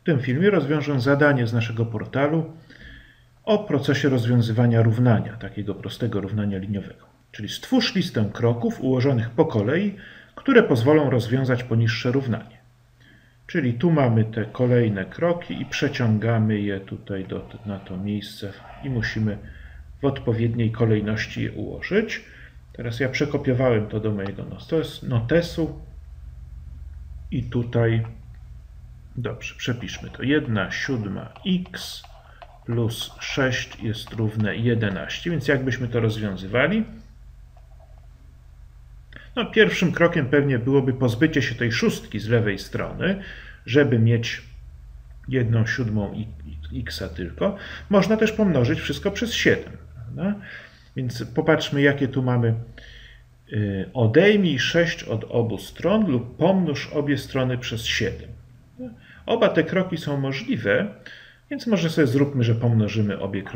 W tym filmie rozwiążę zadanie z naszego portalu o procesie rozwiązywania równania, takiego prostego równania liniowego. Czyli stwórz listę kroków ułożonych po kolei, które pozwolą rozwiązać poniższe równanie. Czyli tu mamy te kolejne kroki i przeciągamy je tutaj na to miejsce i musimy w odpowiedniej kolejności je ułożyć. Teraz ja przekopiowałem to do mojego notesu i tutaj, dobrze, przepiszmy to. 1/7 x plus 6 jest równe 11, więc jak byśmy to rozwiązywali? No, pierwszym krokiem pewnie byłoby pozbycie się tej szóstki z lewej strony, żeby mieć 1/7 x tylko. Można też pomnożyć wszystko przez 7. Prawda? Więc popatrzmy, jakie tu mamy. Odejmij 6 od obu stron lub pomnóż obie strony przez 7. Oba te kroki są możliwe, więc może sobie zróbmy, że pomnożymy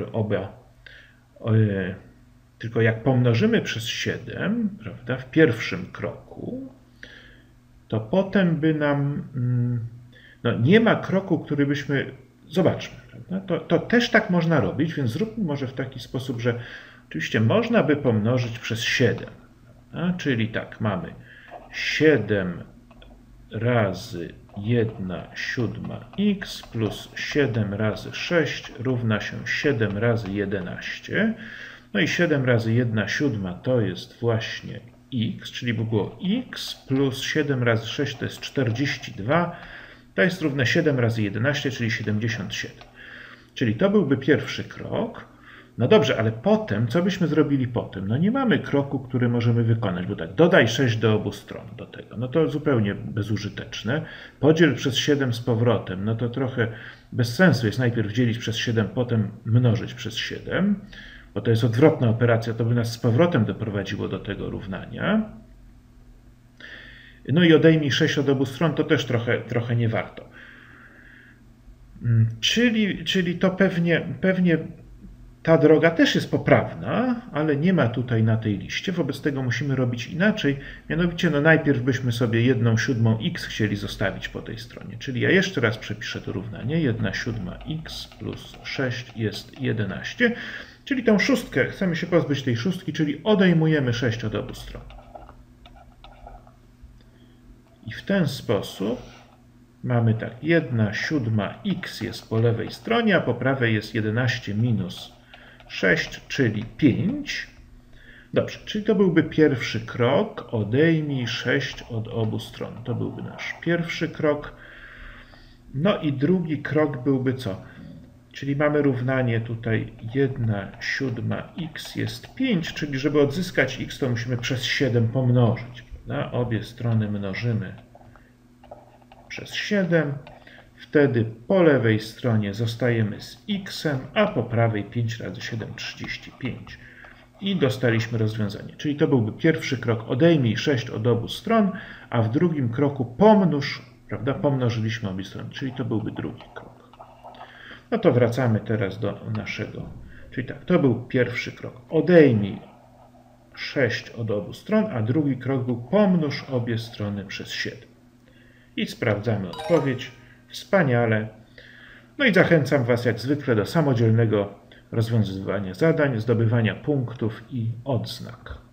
tylko jak pomnożymy przez 7, prawda, w pierwszym kroku, to potem by nam, no nie ma kroku, który byśmy, zobaczmy, prawda, to też tak można robić, więc zróbmy może w taki sposób, że oczywiście można by pomnożyć przez 7, prawda? Czyli tak, mamy 7 razy 1/7 x plus 7 razy 6 równa się 7 razy 11. No i 7 razy 1/7 to jest właśnie x, czyli by było x plus 7 razy 6 to jest 42. To jest równe 7 razy 11, czyli 77. Czyli to byłby pierwszy krok. No dobrze, ale potem, co byśmy zrobili potem? No nie mamy kroku, który możemy wykonać, bo tak, dodaj 6 do obu stron do tego. No to zupełnie bezużyteczne. Podziel przez 7 z powrotem. No to trochę bez sensu jest najpierw dzielić przez 7, potem mnożyć przez 7, bo to jest odwrotna operacja, to by nas z powrotem doprowadziło do tego równania. No i odejmij 6 od obu stron, to też trochę nie warto. Czyli to pewnie ta droga też jest poprawna, ale nie ma tutaj na tej liście, wobec tego musimy robić inaczej. Mianowicie no najpierw byśmy sobie 1/7 x chcieli zostawić po tej stronie. Czyli ja jeszcze raz przepiszę to równanie. 1/7 x plus 6 jest 11. Czyli tą szóstkę, chcemy się pozbyć tej szóstki, czyli odejmujemy 6 od obu stron. I w ten sposób mamy tak, 1/7 x jest po lewej stronie, a po prawej jest 11 minus 6, czyli 5. Dobrze, czyli to byłby pierwszy krok. Odejmij 6 od obu stron. To byłby nasz pierwszy krok. No i drugi krok byłby co? Czyli mamy równanie tutaj 1/7 x jest 5, czyli żeby odzyskać x, to musimy przez 7 pomnożyć. Prawda? Obie strony mnożymy przez 7. Wtedy po lewej stronie zostajemy z x-em, a po prawej 5 razy 7, 35. I dostaliśmy rozwiązanie. Czyli to byłby pierwszy krok. Odejmij 6 od obu stron, a w drugim kroku pomnóż, prawda? Pomnożyliśmy obie strony, czyli to byłby drugi krok. No to wracamy teraz do naszego. Czyli tak, to był pierwszy krok. Odejmij 6 od obu stron, a drugi krok był pomnóż obie strony przez 7. I sprawdzamy odpowiedź. Wspaniale. No i zachęcam Was jak zwykle do samodzielnego rozwiązywania zadań, zdobywania punktów i odznak.